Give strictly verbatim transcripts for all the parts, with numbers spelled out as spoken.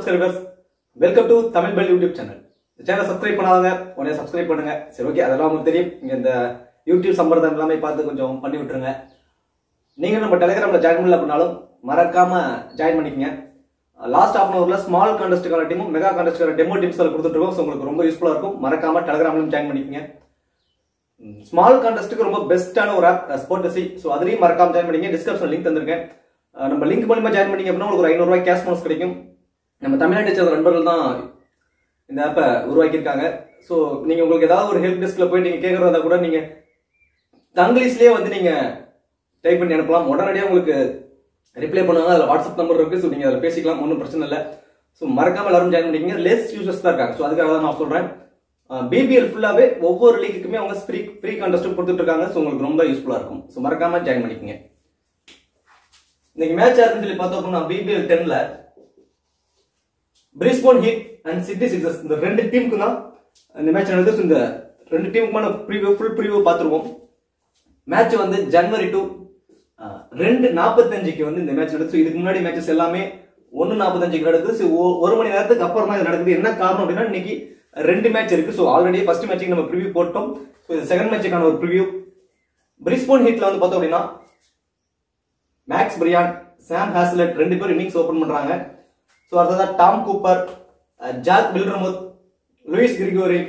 subscribers. Welcome to Tamil Bell YouTube channel. The channel subscribe பண்ணாதவங்க உடனே subscribe பண்ணுங்க. சரி ஓகே அதெல்லாம் உங்களுக்கு தெரியும். இங்க இந்த YouTube சம்பரதம் எல்லாமே பார்த்து கொஞ்சம் பண்ணி விட்டுருங்க. நீங்க நம்ம Telegramல ஜாயின் பண்ணல அப்படினாலும் மறக்காம ஜாயின் பண்ணிக்கங்க. லாஸ்ட் half an hourல ஸ்மால் கான்டெஸ்ட்கான டீமும் மெகா கான்டெஸ்ட்கான டெமோ டிப்ஸ் எல்லாம் கொடுத்துட்டு இருக்கோம். சோ உங்களுக்கு ரொம்ப யூஸ்ஃபுல்லா இருக்கும். மறக்காம Telegramலயும் ஜாயின் பண்ணிக்கங்க. ஸ்மால் கான்டெஸ்ட்க்கு ரொம்ப பெஸ்டான ஒரு ஆப் Sportasy. சோ அதுலயும் மறக்காம ஜாயின் பண்ணிக்கங்க. டிஸ்கிரிப்ஷன்ல லிங்க் தந்திருக்கேன். நம்ம லிங்க் மூலமா ஜாயின் பண்ணீங்க அப்படினா உங்களுக்கு ஒரு ஐநூறு ரூபாய் கேஷ் போனஸ் கிடைக்கும். நம்ம தமிழ்நாட்டை சேர்ந்த நண்பர்கள் தான் இந்த ஆப்பை உருவாக்கி இருக்காங்க. சோ நீங்க உங்களுக்கு ஏதாவது ஒரு ஹெல்ப் டெஸ்க்ல போய் நீங்க கேக்குறதா கூட நீங்க தங்கிலீஷ்லயே வந்து நீங்க டைப் பண்ணி அனுப்பலாம். உடனடியாக உங்களுக்கு ரிப்ளை பண்ணுவாங்க. அதுல வாட்ஸ்அப் நம்பர் இருக்கு. சோ நீங்க அதுல பேசிக்கலாம். ஒன்றும் பிரச்சனை இல்லை. சோ மறக்காம எல்லாரும் ஜாயின் பண்ணிக்கங்க. லெஸ் யூசர்ஸ் தான் இருக்காங்க. சோ அதுக்காக தான் நான் சொல்றேன். B B L ஃபுல்லாவே ஒவ்வொரு லீக்குக்குமே அவங்க ஃப்ரீ ஃப்ரீ கான்டெஸ்ட் கொடுத்துட்டு இருக்காங்க. சோ உங்களுக்கு ரொம்ப யூஸ்ஃபுல்லா இருக்கும். சோ மறக்காம ஜாயின் பண்ணிக்கங்க. இன்னைக்கு மேட்ச் ஆரம்பிச்சு சொல்லி பார்த்தோம் அப்படின்னா B B L டென்ல Brisbane Heat and Sydney Sixers இந்த ரெண்டு டீமுக்கு தான் இந்த மேட்ச் நடக்குது. இந்த ரெண்டு டீமுக்குமான ப்ரீவியூ ஃபுல் ப்ரீவியூ பார்த்துருவோம். மேட்ச் வந்து ஜனவரி டூ ரெண்டு நாற்பத்தஞ்சுக்கு வந்து இந்த மேட்ச் நடக்குது. இதுக்கு முன்னாடி மேட்சஸ் எல்லாமே ஒன்னு நாற்பத்தஞ்சுக்கு நடக்குது. ஒரு மணி நேரத்துக்கு அப்புறம் தான் இது நடக்குது. என்ன காரணம் அப்படின்னா இன்னைக்கு ரெண்டு மேட்ச் இருக்கு. ஸோ ஆல்ரெடி ஃபர்ஸ்ட் மேட்சுக்கு நம்ம ப்ரிவியூ போட்டோம். ஸோ இது செகண்ட் மேட்சுக்கான ஒரு ப்ரிவியூ. பிரிஸ்போன் ஹீட்ல வந்து பார்த்தோம் அப்படின்னா மேக்ஸ் பிரியான், சாம் ஹாஸ்லெட் ரெண்டு பேரும் இன்னிங்ஸ் ஓபன் பண்றாங்க. ஸோ அடுத்ததா Tom Cooper, Jack Wildermuth, Lewis Gregory,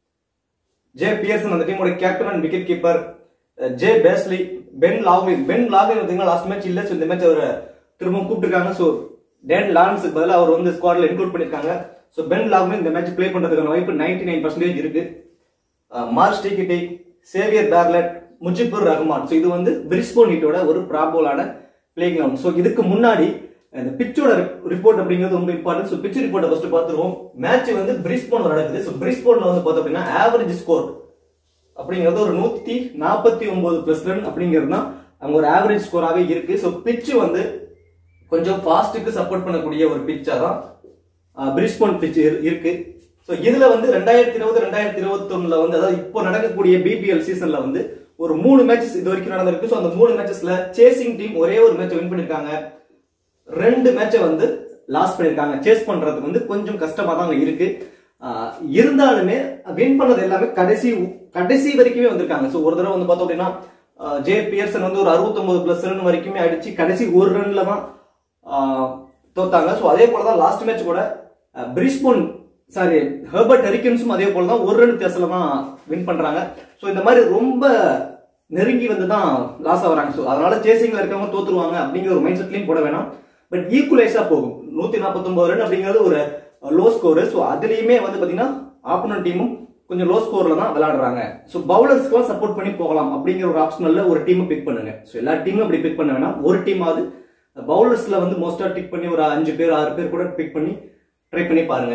J Peirson அந்த டீமோட captain and wicketkeeper, J Bazley, Ben Laughlin. Ben Laughlin பார்த்தீங்கன்னா லாஸ்ட் மேட்ச் இல்ல. ஸோ இந்த மேட்ச் அவர் திரும்பவும் கூப்பிட்டுருக்காங்க. ஸோ டேன் லாரன்ஸுக்கு பதிலாக அவர் வந்து ஸ்குவாட்ல இன்க்ளூட் பண்ணிருக்காங்க. ஸோ பென் லாக்லின் இந்த மேட்ச் பிளே பண்றதுக்கான வாய்ப்பு நைன்டி நைன் பர்சன்டேஜ் இருக்கு. Mark Steketee, Xavier Bartlett, Mujeebur Rahman. So இது வந்து பிரிஸ்போன் ஹீட்டோட ஒரு ப்ராபோலான பிளே கிரவுண்ட். ஸோ இதுக்கு முன்னாடி இந்த பிச்சோட ரிப்போர்ட் அப்படிங்கிறது ரொம்ப இம்பார்ட்டன்ட். ஸோ பிச் ரிப்போர்ட்டை ஃபர்ஸ்ட் பார்த்துருவோம். மேட்ச் வந்து பிரிஸ்போன்ல நடக்குது. ஸோ பிரிஸ்போன்ல வந்து பார்த்தோம் அப்படின்னா ஆவரேஜ் ஸ்கோர் அப்படிங்கிறது ஒரு நூத்தி நாற்பத்தி ஒன்பது பிளஸ் ரன் அப்படிங்கிறது தான் அங்க ஒரு ஆவரேஜ் ஸ்கோராகவே இருக்கு. ஸோ பிச் வந்து கொஞ்சம் ஃபாஸ்ட்டுக்கு சப்போர்ட் பண்ணக்கூடிய ஒரு பிச்சா தான் பிரிஸ்போன் பிச் இருக்கு. ஸோ இதுல வந்து ரெண்டாயிரத்தி இருபது ரெண்டாயிரத்தி இருபத்தி ஒண்ணுல வந்து அதாவது இப்போ நடக்கக்கூடிய B B L சீசன்ல வந்து ஒரு மூணு மேட்சஸ் இது வரைக்கும் நடந்திருக்கு. ஸோ அந்த மூணு மேட்சஸ்ல சேசிங் டீம் ஒரே ஒரு மேட்ச் வின் பண்ணிருக்காங்க. ரெண்டு மேட்சை வந்து லாஸ் பண்ணிருக்காங்க. சேஸ் பண்றதுக்கு வந்து கொஞ்சம் கஷ்டமா தான் இருக்கு. இருந்தாலுமே வின் பண்ணது எல்லாமே கடைசி கடைசி வரைக்குமே வந்திருக்காங்க. ஸோ ஒரு தடவை வந்து பார்த்தோம் அப்படின்னா ஜே பியர்சன் வந்து ஒரு அறுபத்தி ஒன்பது பிளஸ் ரன் வரைக்குமே அடிச்சு கடைசி ஒரு ரன்ல தான் தோத்தாங்க. ஸோ அதே போலதான் லாஸ்ட் மேட்ச் கூட பிரிஸ்போன் சாரி ஹெர்பர்ட் ஹரிக்கன்ஸும் அதே போலதான் ஒரு ரன் வித்தியாசத்துல தான் வின் பண்றாங்க. ஸோ இந்த மாதிரி ரொம்ப நெருங்கி வந்து தான் லாஸ் ஆகுறாங்க. ஸோ அதனால சேசிங்ல இருக்கவங்க தோத்துருவாங்க அப்படிங்கிற ஒரு மைண்ட் செட்லயும் போட வேணாம். பட் ஈக்குவலைஸா போகும். நூத்தி நாற்பத்தி ஒன்பது ரன் அப்படிங்கிறது ஒரு லோ ஸ்கோர். ஸோ அதுலயுமே வந்து பாத்தீங்கன்னா ஆப்போனன்ட் டீமும் கொஞ்சம் லோ ஸ்கோர்ல தான் விளையாடுறாங்க. ஸோ பவுலர்ஸ்க்கு சப்போர்ட் பண்ணி போகலாம் அப்படிங்கிற ஒரு ஆப்ஷனல்ல ஒரு டீமை பிக் பண்ணுங்க. ஸோ எல்லா டீமும் அப்படி பிக் பண்ண வேணாம். ஒரு டீமாவது பவுலர்ஸ்ல வந்து மோஸ்டா டிக் பண்ணி ஒரு அஞ்சு பேர் ஆறு பேர் கூட பிக் பண்ணி ட்ரை பண்ணி பாருங்க.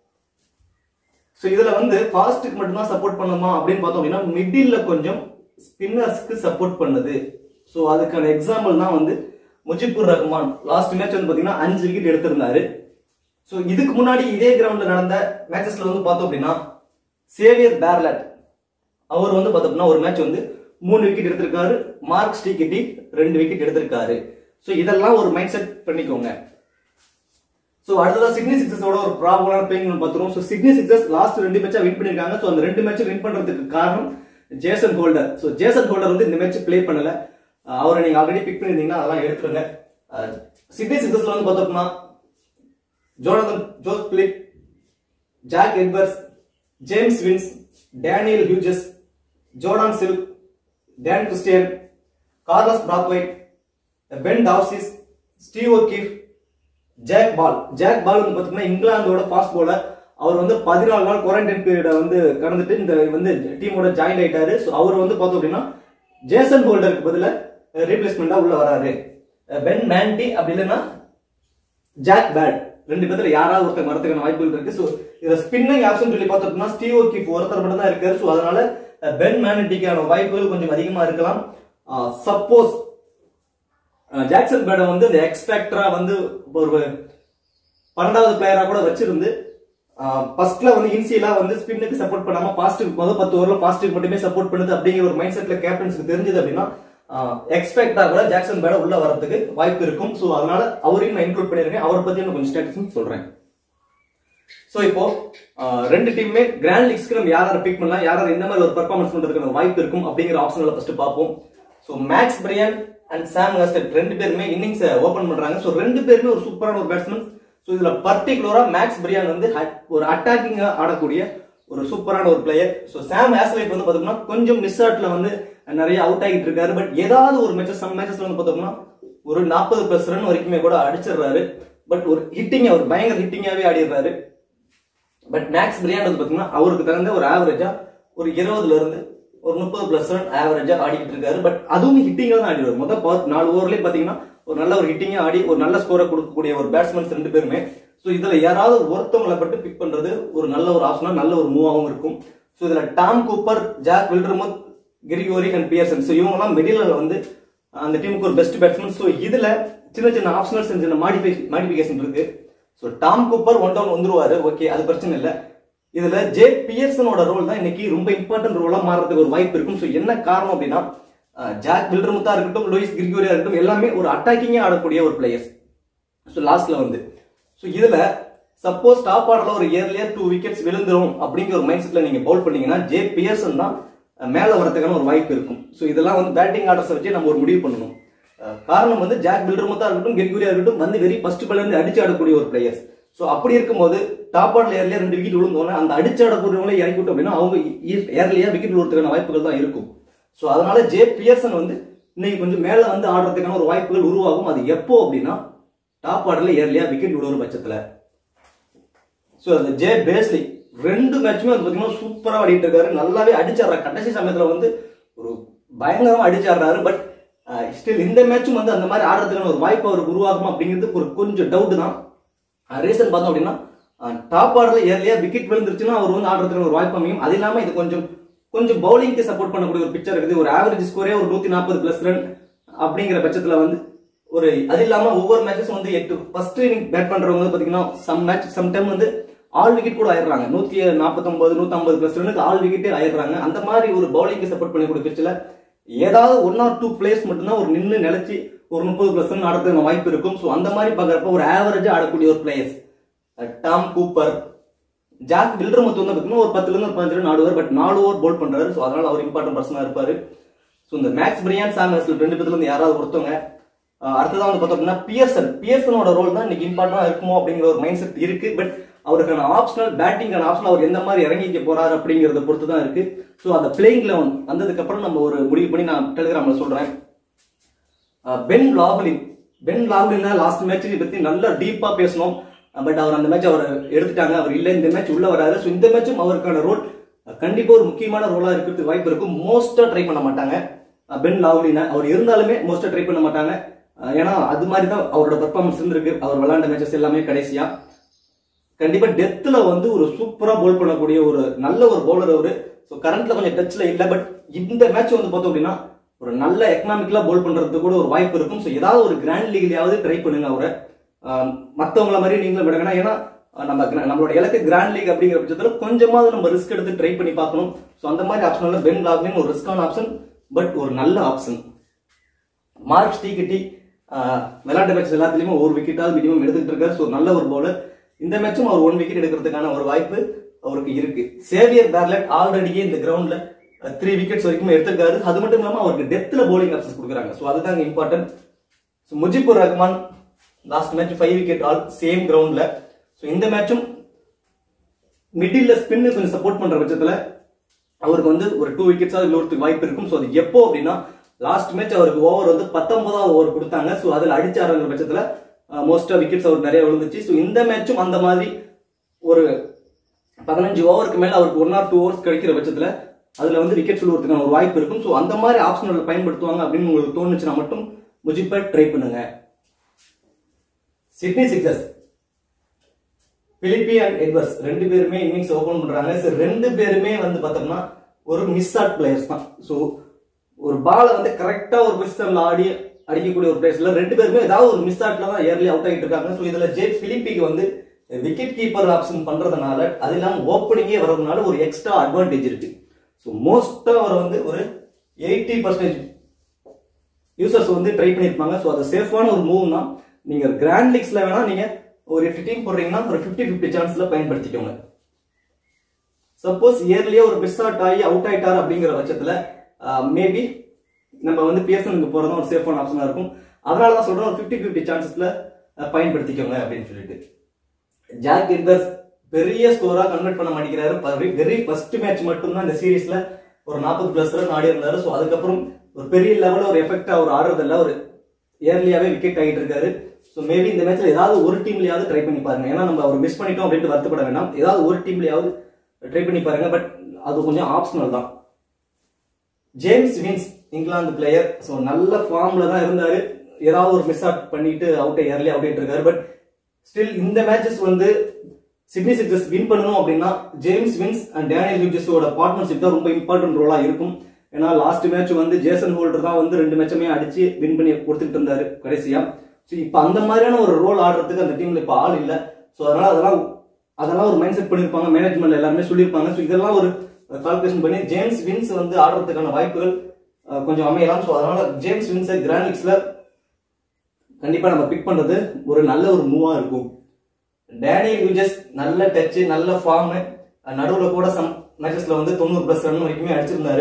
ஸோ இதுல வந்து ஃபாஸ்ட்டுக்கு மட்டும் தான் சப்போர்ட் பண்ணுமா அப்படின்னு பார்த்தோம் அப்படின்னா மிடில்ல கொஞ்சம் ஸ்பின்னர்ஸ்க்கு சப்போர்ட் பண்ணுது. ஸோ அதுக்கான எக்ஸாம்பிள் தான் வந்து முஜிபுர் ரஹ்மான். லாஸ்ட் மேட்ச் வந்து பாத்தீங்கன்னா அஞ்சு விக்கெட் எடுத்திருந்தாரு. ஸோ இதுக்கு முன்னாடி இதே கிரவுண்ட்ல நடந்த மேட்சஸ்ல வந்து பார்த்தோம் அப்படின்னா சேவியர் பேர்லெட் அவர் வந்து பார்த்தோம்னா ஒரு மேட்ச் வந்து மூணு விக்கெட் எடுத்திருக்காரு. மார்க் ஸ்டீகிட்டி ரெண்டு விக்கெட் எடுத்திருக்காரு. ஸோ இதெல்லாம் ஒரு மைண்ட் செட் பண்ணிக்கோங்க. ஸோ அடுத்ததா சிட்னி சிக்ஸர்ஸோட ஒரு ப்ராப்ளமான பிளேயிங் பார்த்துருவோம். ஸோ சிட்னி சிக்ஸர்ஸ் லாஸ்ட் ரெண்டு மேட்சா வின் பண்ணிருக்காங்க. ஸோ அந்த ரெண்டு மேட்ச் வின் பண்றதுக்கு காரணம் Jason Holder. So Jason Holder வந்து இந்த மேட்ச் பிளே பண்ணல. அவரை நீங்க ஆல்ரெடி பிக் பண்ணிருந்தீங்கன்னா அதெல்லாம் எடுத்துருங்க. சிட்னி சிக்ஸர்ஸ்ல வந்து பார்த்தோம்னா Jonathan Josh Philippe, Jack Edwards, James Vince, Daniel Hughes, Jordan Silk, Dan Christian, Carlos Brathwaite, Ben Dwarshuis, Steve O'Keefe, Jack Ball. Jack Ball வந்து பாத்தீங்கன்னா இங்கிலாந்தோட ஃபாஸ்ட் பவுலர். அவர் வந்து பதினாலு நாள் குவாரண்டைன் பீரியட வந்து கடந்துட்டு இந்த வந்து டீமோட ஜாயின் ஆயிட்டாரு. ஸோ அவர் வந்து பார்த்தோம் அப்படின்னா ஜேசன் ஹோல்டருக்கு பதிலா ரீப்ளேஸ்மெண்டா உள்ள வராரு. பென் மேண்டி அப்படி இல்லைன்னா ஜாக் பேட் ரெண்டு பேர்ல யாராவது ஒருத்தர் வரதுக்கான வாய்ப்புகள் இருக்கு. ஸோ இதை ஸ்பின்னிங் ஆப்ஷன் சொல்லி பார்த்தோம் அப்படின்னா ஸ்டீவ் ஓகீஃப் ஒருத்தர் மட்டும் தான் இருக்காரு. ஸோ அதனால பென் மேண்டிக்கான வாய்ப்புகள் கொஞ்சம் அதிகமா இருக்கலாம். சப்போஸ் ஜாக்சன் பேட வந்து இந்த எக்ஸ்பெக்டரா வந்து ஒரு பன்னெண்டாவது பிளேயரா கூட வச்சிருந்து ஃபர்ஸ்ட்ல வந்து இன்சியலா வந்து ஸ்பின்னுக்கு சப்போர்ட் பண்ணாம பாசிட்டிவ் முதல் பத்து ஓவர்ல பாசிட்டிவ் மட்டுமே சப்போர்ட் பண்ணுது அப்படிங்கிற ஒரு மைண்ட் செட்ல கேப்டன்ஸ்க்கு தெரிஞ்சது அப்படின்னா எக்ஸ்பெக்டா கூட ஜாக்சன் பேட உள்ள வரதுக்கு வாய்ப்பு இருக்கும். சோ அதனால அவரையும் நான் இன்க்ளூட் பண்ணிருக்கேன். அவரை பத்தி நான் கொஞ்சம் ஸ்டாட்டிஸ்டிக்ஸ் சொல்றேன். சோ இப்போ ரெண்டு டீமுமே கிராண்ட் லீக்ஸ்க்கு நம்ம யாரை பிக் பண்ணலாம், யாராவது எந்த மாதிரி ஒரு பெர்ஃபார்மன்ஸ் பண்றதுக்கு வாய்ப்பு இருக்கும் அப்படிங்கிற ஆப்ஷன்களை ஃபர்ஸ்ட் பார்ப்போம். So Max Bryant and Sam ஹாஸ்டல் ரெண்டு பேருமே இன்னிங்ஸ் ஓபன் பண்றாங்க. சோ ரெண்டு பேருமே ஒரு சூப்பரான ஒரு பேட்ஸ்மேன். சோ இதுல பர்டிகுலரா மேக்ஸ் பிரையன் வந்து ஒரு அட்டாக்கிங்கா ஆடக்கூடிய ஒரு சூப்பரான ஒரு பிளேயர். சோ சாம் ஹாஸ்டல் வந்து பாத்தோம்னா கொஞ்சம் மிஸ் ஆட்ல வந்து நிறைய அவுட் ஆகிட்டு இருக்காரு. பட் ஏதாவது ஒரு மேட்சஸ் சம் மேட்சஸ்ல வந்து பார்த்தோம்னா ஒரு நாற்பது பிளஸ் ரன் வரைக்குமே கூட அடிச்சிடுறாரு. பட் ஒரு ஹிட்டிங் அவர் பயங்கர ஹிட்டிங்காவே ஆடிடுறாரு. பட் மேக்ஸ் பிரையன் வந்து பாத்தீங்கன்னா அவருக்கு தகுந்த ஒரு ஆவரேஜா ஒரு இருபதுல இருந்து ஒரு முப்பது பிளஸ் ரன் ஆவரேஜா ஆடிக்கிட்டு இருக்காரு. பட் அதுவும் ஹிட்டிங்கா தான் ஆடிடுவார். மொத்தம் நாலு ஓவர்லயே பாத்தீங்கன்னா ஒரு நல்ல ஒரு ஹிட்டிங்கா ஆடி ஒரு நல்ல ஸ்கோரை கொடுக்கக்கூடிய ஒரு பேட்ஸ்மேன்ஸ் ரெண்டு பேருமே. சோ இதுல யாராவது ஒருத்தவங்களை பட்டு பிக் பண்றது ஒரு நல்ல ஒரு ஆப்ஷனா நல்ல ஒரு மூவாகவும் இருக்கும். சோ இதுல Tom Cooper, Jack Wildermuth, Gregory and Pearson, so இவங்க எல்லாம் மிடில் வந்து அந்த டீமுக்கு ஒரு பெஸ்ட் பேட்ஸ்மேன். சோ இதுல சின்ன சின்ன ஆப்ஷனல்ஸ் சின்ன மாடிஃபிகேஷன் இருக்கு. So Tom Cooper one down வந்துருவாரு, ஓகே, அது பிரச்சனை இல்ல. இதுல ஜே பியர்சனோட ரோல் தான் இன்னைக்கு ரொம்ப இம்பார்ட்டன்ட் ரோலா மாறதுக்கு ஒரு வாய்ப்பு இருக்கும். சோ என்ன காரணம் அப்படின்னா ஜாக் வில்டர்முத்தா இருக்கட்டும், லூயிஸ் கிரிகோரியா இருக்கட்டும், எல்லாமே ஒரு அட்டாக்கிங்கா ஆடக்கூடிய ஒரு பிளேயர்ஸ். சோ லாஸ்ட்ல வந்து சோ இதுல சப்போஸ் டாப் ஆர்டர்ல ஒரு இயர்லியர் டூ விக்கெட்ஸ் விழுந்துரும் அப்படிங்கிற ஒரு மைண்ட் செட்ல நீங்க பவுல் பண்ணீங்கன்னா ஜே பியர்சன் தான் மேல வரதுக்கான ஒரு வாய்ப்பு இருக்கும். சோ இதெல்லாம் வந்து பேட்டிங் ஆர்டர்ஸ் வச்சு நம்ம ஒரு முடிவு பண்ணணும். காரணம் வந்து ஜாக் வில்டர்முத்தா இருக்கட்டும், கிரிகோரியா இருக்கட்டும் வந்து வெரி ஃபர்ஸ்ட் பால்ல இருந்து அடிச்சு ஆடக்கூடிய ஒரு பிளேயர்ஸ். சோ அப்படி இருக்கும்போது டாப் ஆர்டர்ல ஏர்லியா ரெண்டு விக்கெட் விழுந்தோன்னா அந்த அடிச்சு ஆடக்கூடியவங்களே இறக்கி விட்டோம் அப்படின்னா அவங்க ஏர்லியா விக்கெட் விழுறதுக்கான வாய்ப்புகள் தான் இருக்கும். சோ அதனால ஜே பியர்சன் வந்து இன்னைக்கு கொஞ்சம் மேல வந்து ஆடுறதுக்கான ஒரு வாய்ப்புகள் உருவாகும். அது எப்போ அப்படின்னா டாப் ஆர்டர்ல ஏர்லியா விக்கெட் விழுற பட்சத்துல. சோ அந்த ஜே பேஸ்லி ரெண்டு மேட்சுமே வந்து பாத்தீங்கன்னா சூப்பரா ஆடிட்டு இருக்காரு, நல்லாவே அடிச்சாடுறாரு. கடைசி சமயத்துல வந்து ஒரு பயங்கரமா அடிச்சாடுறாரு. பட் ஸ்டில் இந்த மேட்சும் வந்து அந்த மாதிரி ஆடுறதுக்கான ஒரு வாய்ப்பு அவருக்கு உருவாகும் அப்படிங்கிறது ஒரு கொஞ்சம் டவுட் தான். ரீசன் பார்த்தோம் அப்படின்னா டாப் ஆர்டர்ல ஏர்லியா விக்கெட் விழுந்துருச்சுன்னா அவர் வந்து ஆடுறதுக்கான ஒரு வாய்ப்பு அமையும். அது இல்லாம இது கொஞ்சம் கொஞ்சம் பவுலிங்க்கு சப்போர்ட் பண்ணக்கூடிய ஒரு பிக்சர் இருக்குது. ஒரு ஆவரேஜ் ஸ்கோரே ஒரு நூத்தி நாற்பது பிளஸ் ரன் அப்படிங்கிற பட்சத்துல வந்து ஒரு அது இல்லாம ஒவ்வொரு மேட்சஸ் வந்து எட்டு ஃபர்ஸ்ட் இன்னிங் பேட் பண்றவங்க பாத்தீங்கன்னா சம் மேட்ச் சம் டைம் வந்து ஆல் விக்கெட் கூட ஆயிடுறாங்க. நூத்தி நாற்பத்தி ஒன்பது நூத்தி ஐம்பது பிளஸ் ரன்னுக்கு ஆல் விக்கெட்டே ஆயிடுறாங்க. அந்த மாதிரி ஒரு பவுலிங்க்கு சப்போர்ட் பண்ணக்கூடிய பிக்சர்ல ஏதாவது ஒன் ஆர் டூ பிளேஸ் மட்டும்தான் ஒரு நின்று நிலைச்சு ஒரு முப்பது பிளஸ் ரன் ஆடுறதுக்கு வாய்ப்பு இருக்கும். சோ அந்த மாதிரி பாக்குறப்ப ஒரு ஆவரேஜா ஆடக்கூடிய ஒரு players Tom Cooper, Jack Wildermuth வந்து பாத்தீங்கன்னா ஒரு பத்துல இருந்து ஒரு பதினஞ்சு ரன் ஆடுவார். பட் நாலு ஓவர் போல் பண்றாரு. சோ அதனால அவர் இம்பார்ட்டன்ட் பர்சனா இருப்பாரு. சோ இந்த மேக்ஸ் பிரையன், சாம் ஹாஸ்டல் ரெண்டு பேர்ல இருந்து யாராவது ஒருத்தவங்க. அடுத்ததான் வந்து பார்த்தோம் அப்படின்னா பியர்சன் பியர்சனோட ரோல் தான் இன்னைக்கு இம்பார்ட்டன்டா இருக்குமோ அப்படிங்கிற ஒரு மைண்ட் செட் இருக்கு. பட் அவருக்கான ஆப்ஷனல் பேட்டிங்கான ஆப்ஷன் அவர் எந்த மாதிரி இறங்கிக்க போறாரு அப்படிங்கறத பொறுத்து தான் இருக்கு. சோ அந்த பிளேயிங் லெவன் வந்ததுக்கு அப்புறம் நம்ம ஒரு முடிவு பண்ணி நான் டெலிகிராம்ல சொல்றேன். Ben Laughlin Ben Laughlin last match பத்தி நல்லா டீப்பா பேசணும். பட் அவர் அந்த மேட்ச் அவர் எடுத்துட்டாங்க, அவர் இல்ல, இந்த மேட்ச் உள்ள வராரு. சோ இந்த மேட்சும் அவருக்கான ரோல் கண்டிப்பா ஒரு முக்கியமான ரோலா இருக்கிறதுக்கு வாய்ப்பு இருக்கும். மோஸ்டா ட்ரை பண்ண மாட்டாங்க பென் லாவ்லின். அவர் இருந்தாலுமே மோஸ்டா ட்ரை பண்ண மாட்டாங்க. ஏன்னா அது மாதிரி தான் அவரோட பெர்ஃபார்மன்ஸ் இருந்திருக்கு. அவர் விளையாண்ட மேட்சஸ் எல்லாமே கடைசியா கண்டிப்பா டெத்ல வந்து ஒரு சூப்பரா போல் பண்ணக்கூடிய ஒரு நல்ல ஒரு பவுலர் அவரு. சோ கரண்ட்ல கொஞ்சம் டச்ல இல்ல. பட் இந்த மேட்ச் வந்து பார்த்தோம் அப்படின்னா ஒரு நல்ல எக்கனாமிக்கலா போல் பண்றதுக்கு கூட ஒரு வாய்ப்பு இருக்கும். சோ ஏதாவது ஒரு கிராண்ட் லீக்லயாவது ட்ரை பண்ணுங்க அவரை. மத்தவங்கள மாதிரி நீங்களும் விடுங்க. ஏன்னா நம்ம நம்மளோட இலக்கு கிராண்ட் லீக் அப்படிங்கிற பட்சத்துல கொஞ்சமாவது நம்ம ரிஸ்க் எடுத்து ட்ரை பண்ணி பார்க்கணும். சோ அந்த மாதிரி ஆப்ஷன்ல பென் லாவ்லின் ஒரு ரிஸ்கான ஆப்ஷன், பட் ஒரு நல்ல ஆப்ஷன். மார்க் ஸ்டீகட்டி விளையாட்டு மேட்ச் எல்லாத்துலயுமே ஒரு விக்கெட்டாவது மினிமம் எடுத்துட்டு இருக்காரு. சோ நல்ல ஒரு பவுலர். இந்த மேட்சும் அவர் ஒன் விக்கெட் எடுக்கிறதுக்கான ஒரு வாய்ப்பு அவருக்கு இருக்கு. சேவியர் பேர்லெட் ஆல்ரெடியே இந்த கிரவுண்ட்ல த்ரீ விக்கெட்ஸ் வரைக்கும் எடுத்திருக்காரு. அது மட்டும் இல்லாம அவருக்கு டெத்ல பவுலிங் ஆப்ஷன்ஸ் கொடுக்குறாங்க. சோ அதுதான் important. Mujibur Rahman last match five wicket all same கிரவுண்ட்ல. சோ இந்த மேட்சும் மிடில்ல ஸ்பின் கொஞ்சம் சப்போர்ட் பண்ற பட்சத்துல அவருக்கு வந்து ஒரு டூ விக்கெட்ஸ் விழுறதுக்கு வாய்ப்பு இருக்கும். சோ அது எப்போ அப்படின்னா லாஸ்ட் மேட்ச் அவருக்கு ஓவர் வந்து பத்தொன்பதாவது ஓவர் கொடுத்தாங்க. சோ அதுல அடிச்சாருங்கிற பட்சத்துல மோஸ்டா விக்கெட்ஸ் அவருக்கு நிறைய விழுந்துச்சு. சோ இந்த மேட்சும் அந்த மாதிரி ஒரு பதினஞ்சு ஓவருக்கு மேல அவருக்கு ஒன் ஆர் டூ ஓவர்ஸ் கிடைக்கிற பட்சத்துல அதுல வந்து விக்கெட் விழுறதுக்கான ஒரு வாய்ப்பு இருக்கும். சோ அந்த மாதிரி ஆப்ஷன்களை பயன்படுத்துவாங்க அப்படின்னு உங்களுக்கு தோணுச்சுன்னா மட்டும் முஜிப்பை ட்ரை பண்ணுங்க. Sydney Sixers Philippe and Edwards ரெண்டு பேருமே இன்னிங்ஸ் ஓபன் பண்றாங்க. ரெண்டு பேருமே வந்து பார்த்தோம்னா ஒரு மிஸ் ஆட் பிளேயர்ஸ் தான். சோ ஒரு பாலை வந்து கரெக்டா ஒரு பொசிஷன்ல ஆடி அடிக்கக்கூடிய ஒரு பிளேயர்ஸ்ல ரெண்டு பேருமே ஏதாவது ஒரு மிஸ் ஆட்ல தான் ஏர்லி அவுட் ஆகிட்டு இருக்காங்க. சோ இதுல ஜே பிலிப்பிக்கு வந்து விக்கெட் கீப்பர் ஆப்ஷன் பண்றதுனால அது இல்லாம ஓப்பனிங்கே வர்றதுனால ஒரு எக்ஸ்ட்ரா அட்வான்டேஜ் இருக்கு. சோ மோஸ்டா அவர் வந்து ஒரு எயிட்டி பர்சன்டேஜ் யூசர்ஸ் வந்து ட்ரை பண்ணிருப்பாங்க. சோ அது சேஃபான ஒரு மூவ் தான். நீங்க கிராண்ட் லீக்ஸ்ல வேணா நீங்க ஒரு எட்டு டீம் போடுறீங்கன்னா ஒரு ஃபிஃப்டி ஃபிஃப்டி சான்ஸ்ல பயன்படுத்திக்கோங்க. சப்போஸ் இயர்லியே ஒரு மிஸ் அவுட் ஆகி அவுட் ஆயிட்டார் அப்படிங்கிற பட்சத்துல மேபி நம்ம வந்து பிஎஸ்எனுக்கு போறதும் ஒரு சேஃபான ஆப்ஷனா இருக்கும். அதனாலதான் சொல்றேன் ஒரு ஃபிஃப்டி ஃபிஃப்டி சான்சஸ்ல பயன்படுத்திக்கோங்க அப்படின்னு சொல்லிட்டு. ஜாக் எட்வர்ட்ஸ் பெரிய ஸ்கோரா கன்வெர்ட் பண்ண மாட்டேங்கிறாரு. வெரி ஃபர்ஸ்ட் மேட்ச் மட்டும் தான் இந்த சீரீஸ்ல ஒரு நாற்பது பிளஸ் ரன் ஆடி இருந்தாரு. ஸோ அதுக்கப்புறம் ஒரு பெரிய லெவலில் ஒரு எஃபெக்டா அவர் ஆடுறதில்ல, ஒரு இயர்லியாவே விக்கெட் ஆகிட்டு இருக்காரு. ஸோ மேபி இந்த மேட்ச்ல ஏதாவது ஒரு டீம்லயாவது ட்ரை பண்ணி பாருங்க. ஏன்னா நம்ம அவர் மிஸ் பண்ணிட்டோம் அப்படின்ட்டு வருத்தப்பட வேண்டாம். ஏதாவது ஒரு டீம்லயாவது ட்ரை பண்ணி பாருங்க. பட் அது கொஞ்சம் ஆப்ஷனல் தான். James Vince England player. So நல்ல ஃபார்ம்ல தான் இருந்தாரு. ஏதாவது ஒரு மிஸ் அவுட் பண்ணிட்டு அவுட் இயர்லி அவுட் ஆயிட்டு இருக்காரு. பட் ஸ்டில் இந்த மேட்சஸ் வந்து சிட்னி சிக்ஸர்ஸ் வின் பண்ணணும் அப்படின்னா ஜேம்ஸ் வின்ஸ் அண்ட் டேனியல் ஹியூஜஸோட பார்ட்னர்ஷிப் தான் ரொம்ப இம்பார்ட்டன்ட் ரோலா இருக்கும். ஏன்னா லாஸ்ட் மேட்ச் வந்து ஜேசன் ஹோல்டர் தான் வந்து ரெண்டு மேட்சுமே அடிச்சு வின் பண்ணி கொடுத்துட்டு இருந்தாரு கடைசியா. ஸோ இப்போ அந்த மாதிரியான ஒரு ரோல் ஆடுறதுக்கு அந்த டீம்ல இப்போ ஆள் இல்லை. ஸோ அதனால அதெல்லாம் அதெல்லாம் ஒரு மைண்ட் செட் பண்ணிருப்பாங்க, மேனேஜ்மெண்ட் எல்லாருமே சொல்லியிருப்பாங்க. ஸோ இதெல்லாம் ஒரு கால்குலேஷன் பண்ணி ஜேம்ஸ் வின்ஸ் வந்து ஆடுறதுக்கான வாய்ப்புகள் கொஞ்சம் அமையலாம். ஸோ அதனால ஜேம்ஸ் வின்ஸை கிராண்ட் லீக்ஸ்ல கண்டிப்பா நம்ம பிக் பண்றது ஒரு நல்ல ஒரு மூவா இருக்கும். டேனியல் ஹியூஜஸ் நல்ல டச், நல்ல ஃபார்ம், நடுவில் கூட சம் மேட்சஸ்ல வந்து தொண்ணூறு பிளஸ் ரன் வரைக்குமே அடிச்சிருந்தாரு.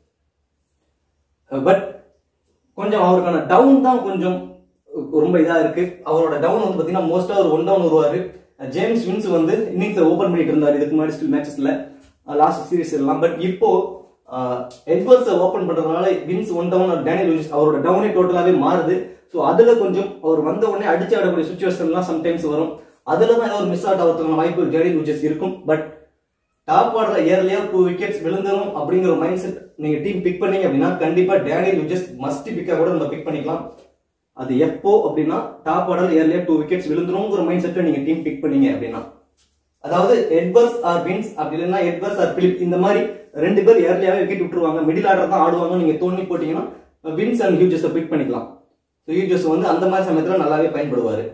பட் கொஞ்சம் அவருக்கான டவுன் தான் கொஞ்சம் ரொம்ப இதா இருக்கு. அவரோட டவுன் வந்து பாத்தீங்கன்னா மோஸ்டா ஒரு ஒன் டவுன் வருவாரு. ஜேம்ஸ் வின்ஸ் வந்து இன்னிங்ஸ் ஓபன் பண்ணிட்டு இருந்தாரு இதுக்கு முன்னாடி ஸ்டில் மேட்சஸ்ல லாஸ்ட் சீரீஸ் எல்லாம். பட் இப்போ எட்வர்ட்ஸ் ஓபன் பண்றதுனால Vince one down, Daniel Hughes அவரோட டவுனே டோட்டலாவே மாறுது. ஸோ அதுல கொஞ்சம் அவர் வந்த உடனே அடிச்சு ஆடக்கூடிய சுச்சுவேஷன்லாம் சம்டைம்ஸ் வரும். அதுல தான் ஏதாவது மிஸ் அவுட் ஆகிறதுக்கான வாய்ப்பு டேனியல் ஹியூஜஸ் இருக்கும். பட் டாப் ஆர்டர்ல இயர்லியா டூ விக்கெட்ஸ் விழுந்தரும் அப்படிங்கிற மைண்ட் செட் நீங்க டீம் பிக் பண்ணீங்க அப்படின்னா கண்டிப்பா டேனியல் ஹியூஜஸ் மஸ்ட் பிக்கா கூட நம்ம பிக் பண்ணிக்கலாம். அது எப்போ அப்படின்னா டாப் ஆர்டர் இயர்லியா டூ விக்கெட்ஸ் விழுந்துருங்கிற மைண்ட் செட்டை நீங்க டீம் பிக் பண்ணீங்க அப்படின்னா, அதாவது எட்வர்ட்ஸ் ஆர் வின்ஸ் அப்படி இல்லைன்னா எட்வர்ட்ஸ் ஆர் பிலிப் இந்த மாதிரி ரெண்டு பேர் இயர்லியாவே விக்கெட் விட்டுருவாங்க. மிடில் ஆர்டர் தான் ஆடுவாங்க. நீங்க தோணி போட்டீங்கன்னா வின்ஸ் அண்ட் ஹியூஜஸ் பிக் பண்ணிக்கலாம். ஹியூஜஸ் வந்து அந்த மாதிரி சமயத்துல நல்லாவே பயன்படுவாரு.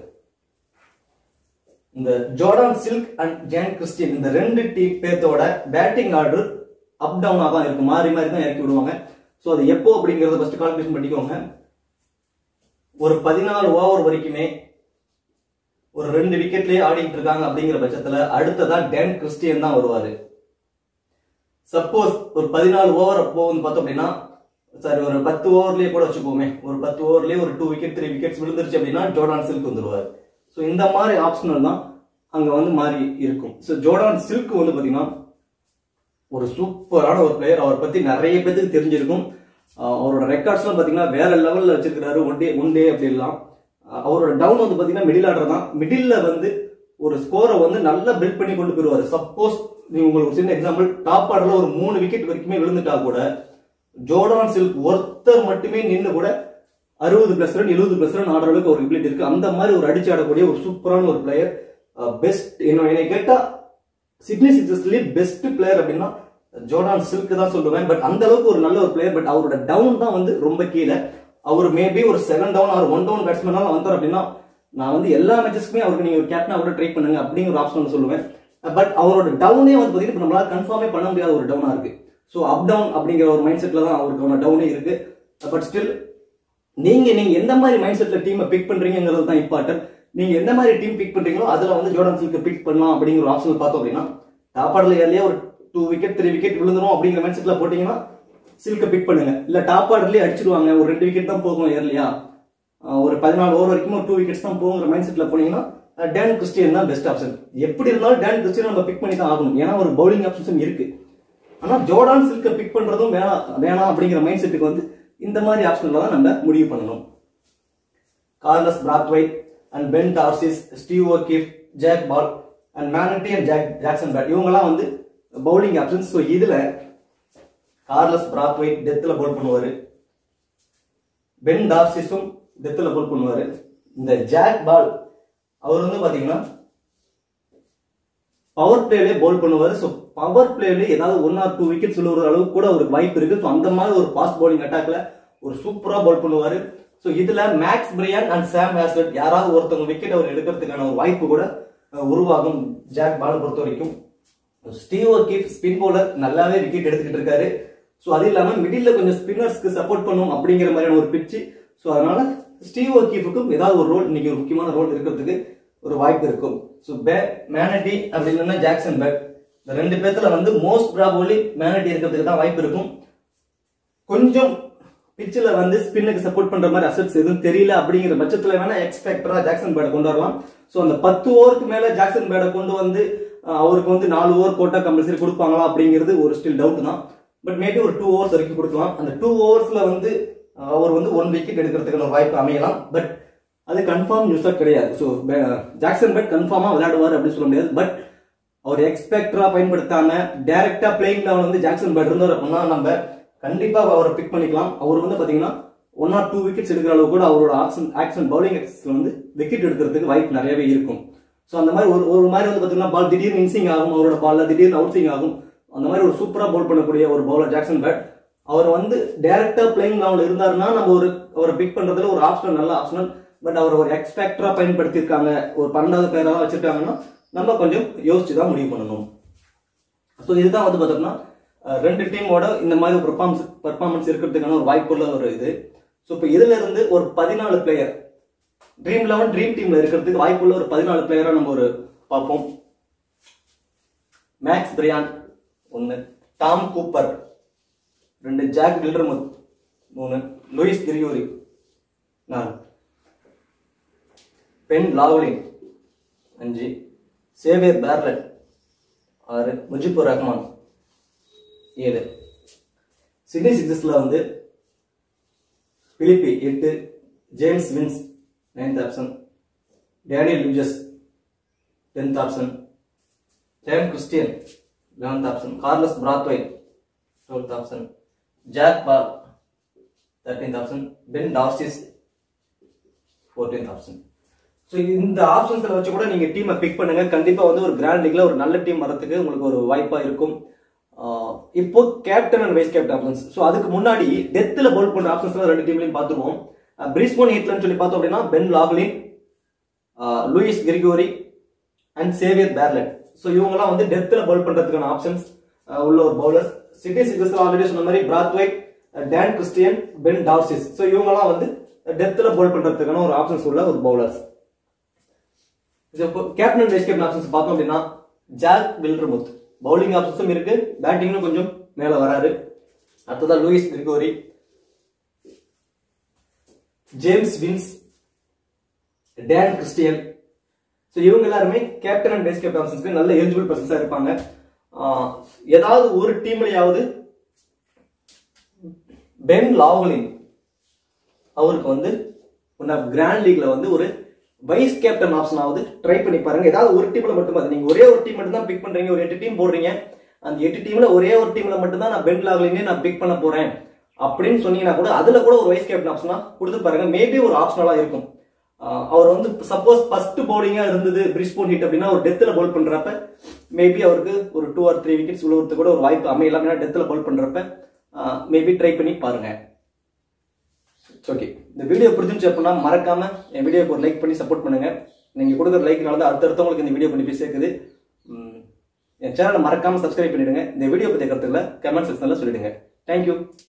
இந்த Jordan Silk and John Christian இந்த ரெண்டு டீம் பேர்த்தோட பேட்டிங் ஆர்டர் அப் டவுனா தான் இருக்கு, மாறி மாறி தான் இறக்கி விடுவாங்க. ஸோ அது எப்போ அப்படிங்கறத ஃபர்ஸ்ட் கால்குலேஷன் பண்ணிக்கோங்க. ஒரு பதினாலு ஓவர் வரைக்குமே ஒரு ரெண்டு விக்கெட்லயே ஆடிட்டு இருக்காங்க அப்படிங்கிற பட்சத்துல அடுத்ததான் டேன் கிறிஸ்டியன் தான் வருவாரு. சப்போஸ் ஒரு பதினாலு ஓவர் அப்போ வந்து பார்த்தோம் அப்படின்னா சாரி ஒரு பத்து ஓவர்லயே கூட வச்சுக்கோமே, ஒரு பத்து ஓவர்லயே ஒரு டூ விக்கெட் த்ரீ விக்கெட்ஸ் விழுந்துருச்சு அப்படின்னா ஜோர்டான் சில்க் வந்துருவாரு. ஸோ இந்த மாதிரி ஆப்ஷனல் தான் அங்க வந்து மாறி இருக்கும். ஸோ ஜோர்டான் சில்க் வந்து பாத்தீங்கன்னா ஒரு சூப்பரான ஒரு பிளேயர். அவரை பத்தி நிறைய பேருக்கு தெரிஞ்சிருக்கும். அவரோட ரெக்கார்ட்ஸ் எல்லாம் பாத்தீங்கன்னா வேற லெவல்ல வச்சிருக்காரு. ஒன் டே ஒன் டே அப்படி எல்லாம். அவரோட டவுன் வந்து பாத்தீங்கன்னா மிடில் ஆர்டர் தான். மிடில்ல வந்து ஒரு ஸ்கோரை வந்து நல்லா பில்ட் பண்ணி கொண்டு போயிருவாரு. சப்போஸ் நீங்க உங்களுக்கு சின்ன எக்ஸாம்பிள் டாப் ஆர்டர்ல ஒரு மூணு விக்கெட் வரைக்குமே விழுந்துட்டா கூட ஜோர்டான் சில்க் ஒருத்தர் மட்டுமே நின்று கூட அறுபது பிளஸ் ரன் எழுபது பிளஸ் ரன் ஆடுற அளவுக்கு ஒரு எபிலிட்டி இருக்கு. அந்த மாதிரி ஒரு அடிச்சு ஆடக்கூடிய ஒரு சூப்பரான ஒரு பிளேயர். பெஸ்ட் என்னை கேட்டா சிட்னி சிக்ஸர்ஸ்லயே பெஸ்ட் பிளேயர் அப்படின்னா ஜோர்டான் சில்க் தான் சொல்லுவேன். பட் அந்த அளவுக்கு ஒரு நல்ல ஒரு பிளேயர். பட் அவரோட டவுன் தான் வந்து ரொம்ப கீழே. அவர் மேபி ஒரு seven down or one down பேட்ஸ்மேனா வந்தார் அப்படின்னா நான் வந்து எல்லா மேட்சஸ்க்குமே அவருக்கு நீங்க ஒரு கேப்டனா கூட ட்ரை பண்ணுங்க அப்படிங்கிற ஒரு ஆப்ஷன் சொல்லுவேன். பட் அவரோட டவுனே வந்து பாத்தீங்கன்னா நம்மளால கன்ஃபார்மே பண்ண முடியாத ஒரு டவுனா இருக்கு. ஸோ அப் டவுன் அப்படிங்கிற ஒரு மைண்ட் செட்ல தான் அவருக்கான டவுனே இருக்கு. பட் ஸ்டில் நீங்க நீங்க எந்த மாதிரி மைண்ட் செட்ல டீமை பிக் பண்றீங்கிறது தான் இம்பார்ட்டன்ட். நீங்க எந்த மாதிரி டீம் பிக் பண்றீங்களோ அதுல வந்து ஜோர்டான் சில்க் பிக் பண்ணலாம் அப்படிங்கிற ஒரு ஆப்ஷன் பார்த்தோம் அப்படின்னா டாப் ஆர்டர்ல ஏர்லியா ஒரு டூ விக்கெட் த்ரீ விக்கெட் விழுந்துரும் அப்படிங்கிற மைண்ட் செட்ல போட்டீங்கன்னா சில்க பிக் பண்ணுங்க. இல்ல டாப் ஆர்டர்லயே அடிச்சிருவாங்க, ஒரு ரெண்டு விக்கெட் தான் போகும் ஏர்லியா, ஒரு பதினாலு ஓவர் வரைக்கும் டூ விக்கெட்ஸ் தான் போகுங்கிற மைண்ட் செட்ல போனீங்கன்னா டேன் கிறிஸ்டியன் தான் பெஸ்ட் ஆப்ஷன். எப்படி இருந்தாலும் டேன் கிறிஸ்டியன் நம்ம பிக் பண்ணி தான் ஆகணும். ஏன்னா ஒரு பவுலிங் ஆப்ஷன்ஸும் இருக்கு. ஆனா ஜோர்டான் சில்க பிக் பண்றதும் வேணாம் வேணாம் அப்படிங்கிற மைண்ட் செட்டுக்கு வந்து இந்த மாதிரி ஆப்ஷன்ல தான் நம்ம முடிவு பண்ணணும். Carlos Brathwaite and Ben Dwarshuis, Steve O'Keefe, Jack Ball and Manenti and Jack Jackson Bird இவங்கெல்லாம் வந்து பவுலிங் ஆப்ஷன்ஸ். ஸோ இதுல கார்லஸ் பிராத்வைட் டெத்ல பவுல் பண்ணுவாரு. பென் டார்சிஸும் டெத்ல பவுல் பண்ணுவாரு. இந்த ஜாக் பால் அவர் வந்து பாத்தீங்கன்னா பவர் பிளேலே பவுல் பண்ணுவாரு. ஸோ பவர் பிளேல ஏதாவது ஒன் ஆர் டூ விக்கெட்ஸ் விழுற அளவுக்கு கூட ஒரு வாய்ப்பு இருக்கு. ஸோ அந்த மாதிரி ஒரு ஃபாஸ்ட் பவுலிங் அட்டாக்ல ஒரு சூப்பரா பவுல் பண்ணுவாரு. ஸோ இதுல Max Bryant and Sam Hazlett யாராவது ஒருத்தவங்க விக்கெட் அவர் எடுக்கிறதுக்கான ஒரு வாய்ப்பு கூட உருவாகும் ஜாக் பாலை பொறுத்த வரைக்கும். ஸ்டீவ் ஓகீஃப் ஸ்பின் பவுலர் நல்லாவே விக்கெட் எடுத்துக்கிட்டு இருக்காரு. ஸோ அது இல்லாம மிடில் கொஞ்சம் ஸ்பின்னர்ஸ்க்கு சப்போர்ட் பண்ணும் அப்படிங்கிற மாதிரியான ஒரு பிச்சு. ஸோ அதனால ஸ்டீவ் ஓகீஃபுக்கும் ஏதாவது ஒரு ரோல் இன்னைக்கு ஒரு முக்கியமான ரோல் இருக்கிறதுக்கு ஒரு வாய்ப்பு இருக்கும். ஸோ மேனடி அப்படி இல்லைன்னா ஜாக்சன் பெட் இந்த ரெண்டு பேர்த்துல வந்து மோஸ்ட் ப்ராபபிலி மேனடி இருக்கிறதுக்கு தான் வாய்ப்பு இருக்கும். கொஞ்சம் பிச்சில் வந்து ஸ்பின்னுக்கு சப்போர்ட் பண்ற மாதிரி அசெட்ஸ் எதுவும் தெரியல அப்படிங்கிற பட்சத்தில் வேணா எக்ஸ்பெக்டரா ஜாக்சன் பேடை கொண்டு வரலாம். ஸோ அந்த பத்து ஓவருக்கு மேல ஜாக்சன் பேடை கொண்டு வந்து அவருக்கு வந்து நாலு ஓவர் போட்டா கம்பல்சரி கொடுப்பாங்களா அப்படிங்கிறது ஒரு ஸ்டில் டவுட் தான். பட் மேபி ஒரு டூ ஓவர்ஸ் வரைக்கும் கொடுக்கலாம். அந்த டூ ஓவர்ஸ்ல வந்து அவர் வந்து ஒன் விக்கெட் எடுக்கிறதுக்கான ஒரு வாய்ப்பு அமையலாம். பட் அது கன்ஃபார்ம் நியூஸா கிடையாது. ஸோ ஜாக்சன் பேட் கன்ஃபார்மா விளையாடுவார் அப்படின்னு சொல்ல முடியாது. பட் அவர் எக்ஸ்பெக்டரா பயன்படுத்தாம டைரக்டா பிளேயிங் லெவல் வந்து ஜாக்சன் பேட் இருந்தார் அப்படின்னா நம்ம கண்டிப்பா அவரை பிக் பண்ணிக்கலாம். அவர் வந்து பாத்தீங்கன்னா ஒன் ஆர் டூ விக்கெட்ஸ் எடுக்கிற அளவு கூட அவரோட ஆக்ஷன் ஆக்ஷன் பவுலிங் ஆக்சன்ல வந்து விக்கெட் எடுக்கிறதுக்கு வாய்ப்பு நிறையவே இருக்கும். ஸோ அந்த மாதிரி ஒரு ஒரு மாதிரி வந்து பாத்தீங்கன்னா பால் திடீர்னு இன்சிங் ஆகும், அவரோட பால்ல திடீர்னு அவுட் சிங் ஆகும். அந்த மாதிரி ஒரு சூப்பரா பவுல் பண்ணக்கூடிய ஒரு பவுலர் ஜாக்சன் பேட். அவர் வந்து டைரக்டா பிளேயிங் லெவல் இருந்தாருன்னா நம்ம ஒரு அவரை பிக் பண்றதுல ஒரு ஆப்ஷனல் நல்ல ஆப்ஷனல். பட் அவர் ஒரு எக்ஸ்பெக்டரா பயன்படுத்தி இருக்காங்க, ஒரு பன்னெண்டாவது பேரா வச்சிருக்காங்கன்னா நம்ம கொஞ்சம் யோசிச்சு தான் முடிவு பண்ணணும். ஸோ இதுதான் வந்து பார்த்தோம்னா ரெண்டு டீமோட இந்த மாதிரி பெர்ஃபார்மன்ஸ் பெர்ஃபார்மன்ஸ் இருக்கிறதுக்கான ஒரு வாய்ப்புள்ள ஒரு இது. ஸோ இப்போ இதுல இருந்து ஒரு பதினாலு பிளேயர் ட்ரீம் லெவன் ட்ரீம் டீம்ல இருக்கிறதுக்கு வாய்ப்புள்ள ஒரு பதினாலு பிளேயரா நம்ம ஒரு பார்ப்போம். மேக்ஸ் பிரியான் ஒன்னு, டாம் கூப்பர் ரெண்டு, ஜாக் வில்டர்முத் மூணு, லூயிஸ் கிரியோரி நாலு, பென் லாவ்லின் அஞ்சு, சேவியர் பேர்லட் ஆறு, முஜிபுர் ரஹ்மான் ஏழு. சிட்னி சிக்ஸஸ்ல வந்து பிலிப்பி எட்டு, James Vince ninth option, Daniel Hughes tenth option, Dan Christian eleventh option, Carlos Brathwaite twelfth option, Jack Ball thirteenth option, Ben Dwarshuis fourteenth option. So இந்த ஆப்ஷன்ஸ்ல வச்சு கூட நீங்க டீமை பிக் பண்ணுங்க. கண்டிப்பா வந்து ஒரு கிராண்ட் லீக்ல ஒரு நல்ல டீம் வரதுக்கு உங்களுக்கு ஒரு வாய்ப்பா இருக்கும். இப்போ captain and vice captain options. So அதுக்கு முன்னாடி டெத்தில் பவுல் பண்ற ஆப்ஷன்ஸ் ரெண்டு டீம்லையும் பார்த்துருவோம். பிரிஸ்போன் ஹீட்லன்னு சொல்லி பார்த்தோம் அப்படின்னா Ben Laughlin, Lewis Gregory and Xavier Bartlett. So இவங்கெல்லாம் வந்து டெத்தில் பவுல் பண்றதுக்கான ஆப்ஷன்ஸ் உள்ள ஒரு பவுலர். சிட்டி சிக்ஸஸ் ஆல்ரெடி சொன்ன மாதிரி Brathwaite, Dan Christian, Ben Dwarshuis. So இவங்கெல்லாம் வந்து டெத்தில் பவுல் பண்றதுக்கான ஒரு ஆப்ஷன்ஸ் உள்ள ஒரு bowlers. Captain and vice captain options பார்த்தோம் அப்படின்னா ஜாக் வில்டர்முத் பவுலிங் ஆப்ஷன்ஸும் இருக்கு, பேட்டிங்லும் கொஞ்சம் மேல வராரு. அடுத்ததா Lewis Gregory, James Vince, Dan Christian. So இவங்க எல்லாருமே கேப்டன் அண்ட் வைஸ் கேப்டன் ஆப்ஷன்ஸ்க்கு நல்ல எலிஜிபிள் பர்சன்ஸா இருப்பாங்க. ஏதாவது ஒரு டீம்லயாவது பென் லாவ்லின் அவருக்கு வந்து கிராண்ட் லீக்ல வந்து ஒரு வைஸ் கேப்டன் ஆப்ஷன் ஆகுது ட்ரை பண்ணி பாருங்க. ஏதாவது ஒரு டீம்ல மட்டும் அது நீங்க ஒரே ஒரு டீம் மட்டும் தான் பிக் பண்றீங்க, ஒரு எட்டு டீம் போடுறீங்க, அந்த எட்டு டீம்ல ஒரே ஒரு டீம்ல மட்டும் தான் நான் பென் லாவ்லினே நான் பிக் பண்ண போறேன் அப்படின்னு சொன்னீங்கன்னா கூட அதுல கூட ஒரு வைஸ் கேப்டன் ஆப்ஷனா கொடுத்து பாருங்க. மேபி ஒரு ஆப்ஷனலா இருக்கும். அவர் வந்து சப்போஸ் ஃபர்ஸ்ட் பவுலிங்கா இருந்தது பிரிஸ்போன் ஹிட் அப்படின்னா ஒரு டெத்துல பவுல் பண்றப்ப மேபி அவருக்கு ஒரு டூ ஆர் த்ரீ விக்கெட்ஸ் விழுவுறதுக்கு கூட ஒரு வாய்ப்பு அமையலாம். ஏன்னா டெத்துல பவுல் பண்றப்ப மேபி ட்ரை பண்ணி பாருங்க. ஓகே, இந்த வீடியோ பிடிச்சிருந்துச்சு அப்படின்னா மறக்காம என் வீடியோக்கு ஒரு லைக் பண்ணி சப்போர்ட் பண்ணுங்க. நீங்க கொடுக்குற லைக்னால தான் அடுத்தடுத்தவங்களுக்கு இந்த வீடியோ பண்ணி போய் சேர்க்குது. என் சேனலை மறக்காம சப்ஸ்கிரைப் பண்ணிடுங்க. இந்த வீடியோ பத்தி கருத்துல கமெண்ட் செக்ஷன்ல சொல்லிடுங்க. தேங்க்யூ.